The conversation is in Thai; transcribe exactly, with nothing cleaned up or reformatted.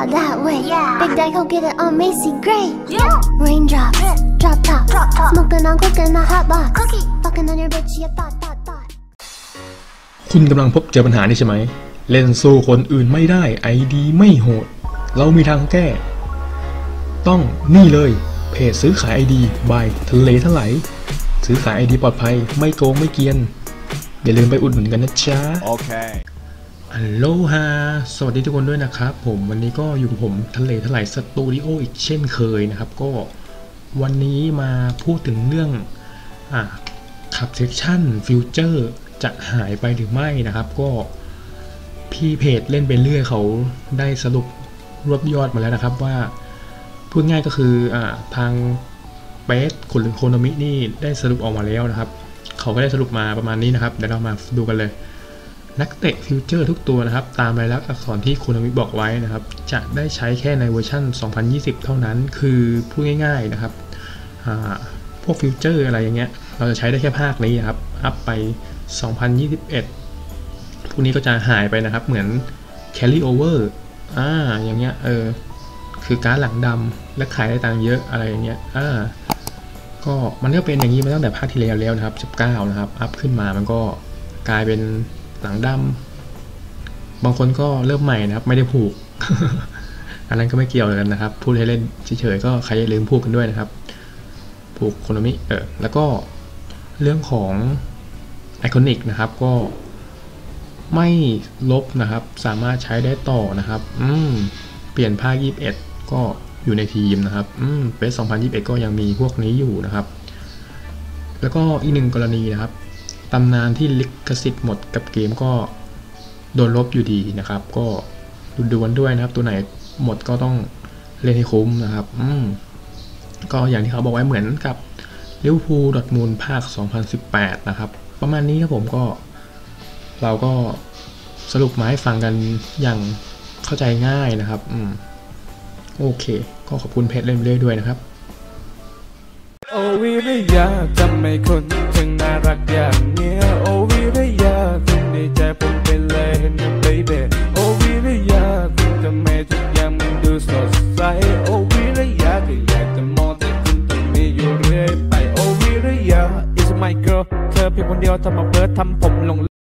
out that way. Yeah. Big Daddy go get it on Macy Gray. Yeah. Raindrops, yeah. drop top, drop top. Smoking on cooking a hot box. Cookie, fucking on your bitch, yeah, thought, thought, thought. คุณกำลังพบเจอปัญหานี้ใช่ไหมเล่นสู้คนอื่นไม่ได้ไอดีไม่โหดเรามีทางแก้ต้องนี่เลยเพจซื้อขายไอดีบายทะเลทลายซื้อขายไอดีปลอดภัยไม่โกงไม่เกียนอย่าลืมไปอุดหนุนกันนะจ๊ะโอเคอัลโลฮาสวัสดีทุกคนด้วยนะครับผมวันนี้ก็อยู่กับผมทะเลทลายสตูดิโออีกเช่นเคยนะครับก็วันนี้มาพูดถึงเรื่องอ่ะขับเซกชันฟิวเจอร์จะหายไปหรือไม่นะครับก็พี่เพจเล่นไปเรื่อยเขาได้สรุปรวบยอดมาแล้วนะครับว่าพูดง่ายก็คืออ่าทางเบสขุนหรือโคโนมินี่ได้สรุปออกมาแล้วนะครับเขาก็ได้สรุปมาประมาณนี้นะครับเดี๋ยวเรามาดูกันเลยนักเตะฟิวเจอร์ทุกตัวนะครับตามรายลักษณ์อักษรที่โคโนมิบอกไว้นะครับจะได้ใช้แค่ในเวอร์ชันสองพันยี่สิบเท่านั้นคือพูดง่ายๆนะครับพวกฟิวเจอร์อะไรอย่างเงี้ยเราจะใช้ได้แค่ภาคนี้นะครับอัพไปสองพันยี่สิบเอ็ดพวกนี้ก็จะหายไปนะครับเหมือน carry over อ่าอย่างเงี้ยเออคือการ์ดหลังดำและขายได้ตังค์เยอะอะไรอย่างเงี้ยอ่าก็มันก็เป็นอย่างนี้มาตั้งแต่ภาคที่แล้วแล้วนะครับสิบเก้านะครับอัพขึ้นมามันก็กลายเป็นหลังดำบางคนก็เริ่มใหม่นะครับไม่ได้ผูก อันนั้นก็ไม่เกี่ยวกันนะครับพูดให้เล่นเฉยๆก็ใครอย่าลืมผูกกันด้วยนะครับผูกโคโนมิเออแล้วก็เรื่องของไอคอนิกนะครับก็ไม่ลบนะครับสามารถใช้ได้ต่อนะครับอืมเปลี่ยนภาคยี่สิบเอ็ดก็อยู่ในทีมนะครับอืมเฟสสองพันยี่สิบเอ็ดก็ยังมีพวกนี้อยู่นะครับแล้วก็อีกหนึ่งกรณีนะครับตำนานที่ลิขสิทธิ์หมดกับเกมก็โดนลบอยู่ดีนะครับก็ดูดูกันด้วยนะครับตัวไหนหมดก็ต้องเล่นให้คุ้มนะครับอืมก็อย่างที่เขาบอกไว้เหมือนกับลิเวอร์พูลดอร์ทมุนด์ภาคสองพันสิบแปดนะครับประมาณนี้ครับผมก็เราก็สรุปมาให้ฟังกันอย่างเข้าใจง่ายนะครับอืมโอเคก็ขอบคุณเพจเล่นเรื่อยด้วยนะครับโอวิริยะทำไมคนถึงน่ารักอย่างเนี้ยโอวิริยะคุณในใจผมเป็นเลยเห็นไหมเบบี้โอวิริยะคุณทำไมทุกอย่างมันดูสดใสโอวิริยะก็อยากจะมองแต่คุณต้องมีอยู่เรื่อยไปโอวิริยะ is my girl เธอเพียงคนเดียวทำมาเพื่อทำผม